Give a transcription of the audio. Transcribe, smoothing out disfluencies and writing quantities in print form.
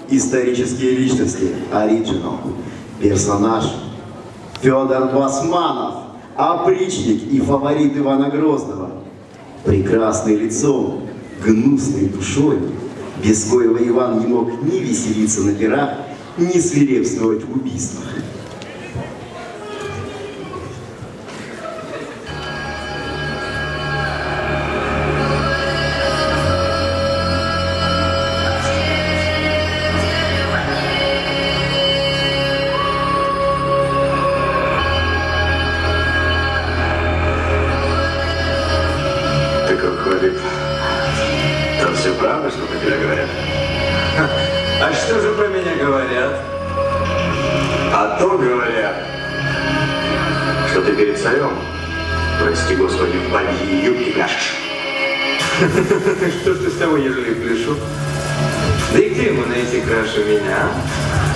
Исторические личности. Оригинал. Персонаж. Федор Басманов. Опричник и фаворит Ивана Грозного. Прекрасный лицом, гнусной душой, без коего Иван не мог ни веселиться на пирах, ни свирепствовать в убийствах. Там все правда, что про тебя говорят? А что же про меня говорят? А то говорят, что ты перед царем, прости Господи, в бабьей юбке пляшешь. Что ж ты с того, ежели пляшу? Да и где ему найти краше меня?